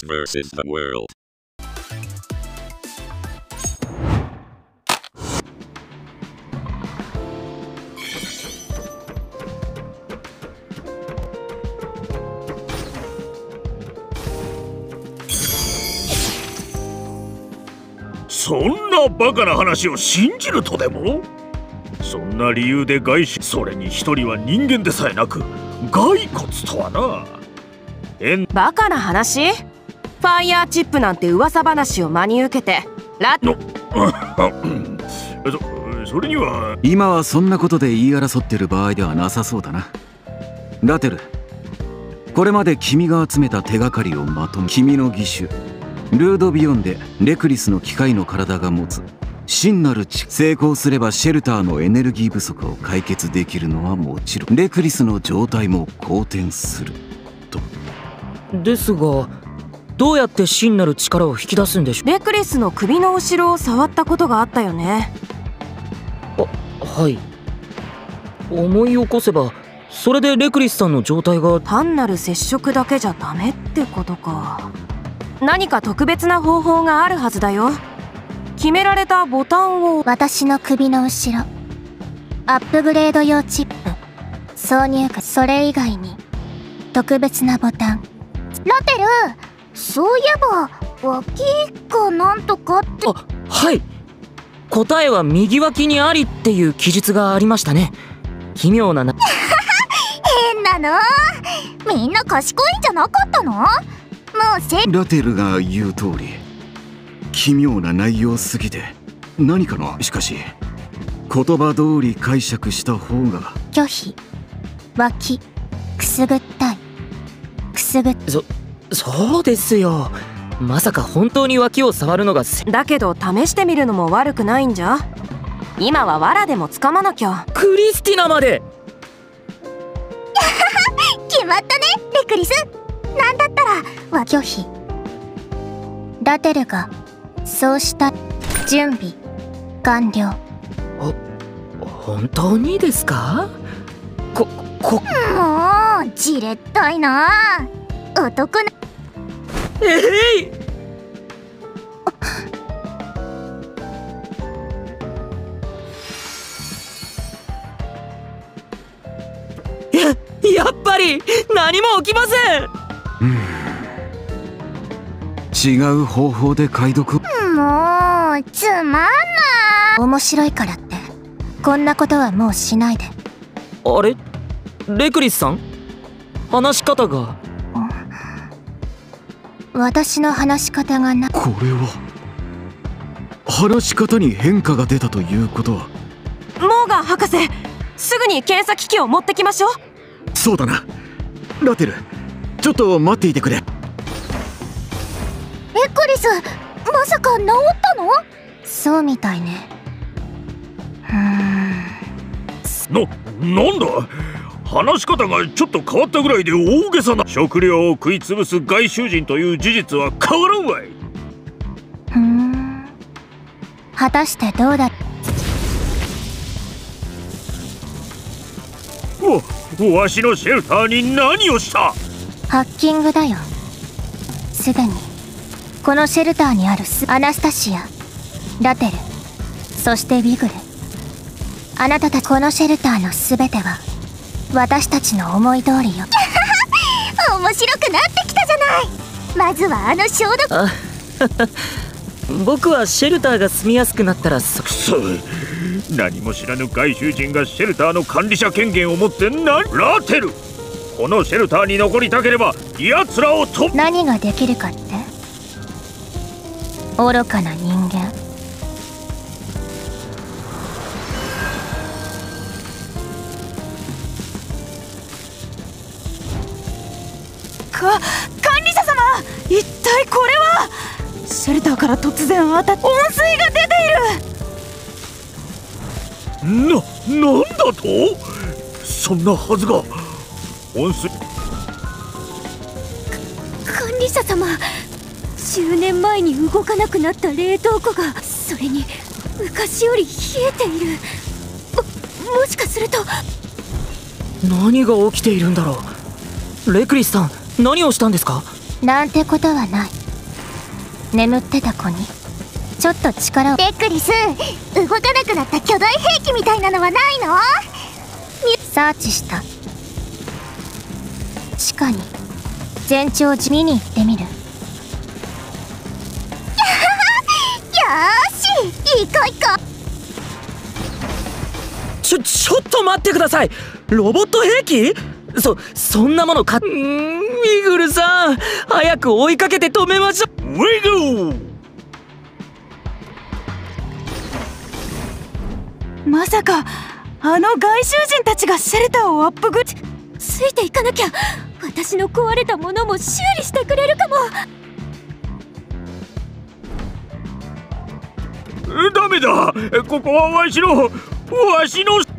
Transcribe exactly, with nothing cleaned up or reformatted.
X versus the world. そんなバカな話を信じるとでも？そんな理由で外出、それに一人は人間でさえなく骸骨とはな。変バカな話？ファイヤーチップなんて噂話を真に受けてラのそ, それには今はそんなことで言い争ってる場合ではなさそうだな。ラテル、これまで君が集めた手がかりをまとめ、君の義手ルードビヨンでレクリスの機械の体が持つ真なる知、成功すればシェルターのエネルギー不足を解決できるのはもちろんレクリスの状態も好転すると。 ですがどうやって真なる力を引き出すんでしょう？ レクリスの首の後ろを触ったことがあったよね。 あ、はい。思い起こせばそれでレクリスさんの状態が単なる接触だけじゃダメってことか。何か特別な方法があるはずだよ。決められたボタンを。 私の首の後ろアップグレード用チップ挿入か、それ以外に特別なボタン。ラテル、そういえば脇かなんとかって。 あ、はい。答えは右脇にありっていう記述がありましたね。奇妙なな変なの。みんな賢いんじゃなかったの？もうせラテルが言う通り奇妙な内容すぎて何かの。しかし言葉通り解釈した方が。 拒否、脇、くすぐったい、くすぐっそそうですよ。まさか本当に脇を触るのがせだけど試してみるのも悪くないんじゃ。今は藁でも掴まなきゃ。 クリスティナまで決まったねレクリス。なんだったらは拒否。ラテルがそうした。準備完了。 本当にですか？ここもうじれったいな男な。 えい、ややっぱり何も起きません。 違う方法で解読。 もうつまんない。面白いからってこんなことはもうしないで。 あれ、レクリスさん、話し方が。 私の話し方がな。 これは話し方に変化が出たということは。 モーガン博士、すぐに検査機器を持ってきましょう。 そうだな。ラテル、ちょっと待っていてくれ。 エクリス、まさか治ったの？そうみたいね。うーん。 な、なんだ？話し方がちょっと変わったぐらいで大げさな。食料を食い潰す外州人という事実は変わらんわい。 ふーん。果たしてどうだ。 わ、わしのシェルターに何をした？ ハッキングだよ。すでにこのシェルターにあるすアナスタシア、ラテル、そしてビグル、あなたたちこのシェルターのすべては私たちの思い通りよ。面白くなってきたじゃない。まずはあの消毒。 あ僕はシェルターが住みやすくなったらそくそ、何も知らぬ外州人がシェルターの管理者権限を持ってな。ラテル、このシェルターに残りたければ奴らをと。 何ができるかって？愚かな人間。 か管理者様、一体これは。シェルターから突然当たっ温水が出ている。 な、なんだと？そんなはずが。温水。 管理者様、じゅうねんまえに動かなくなった冷凍庫が、それに昔より冷えている。も、もしかすると。 何が起きているんだろう。レクリスさん、何をしたんですか？ なんてことはない。眠ってた子にちょっと力を。 レクリス、動かなくなった巨大兵器みたいなのはないの？ サーチした。地下に全長じ見に行ってみる。よーし、行こう行こう。ちょちょっと待ってください。ロボット兵器？そそんなものか。んーミグルさん、早く追いかけて止めましょう。 ウィゴー。まさかあの外州人たちがシェルターをアップグついていかなきゃ。私の壊れたものも修理してくれるかも。 ダメだ、ここはわしのわしの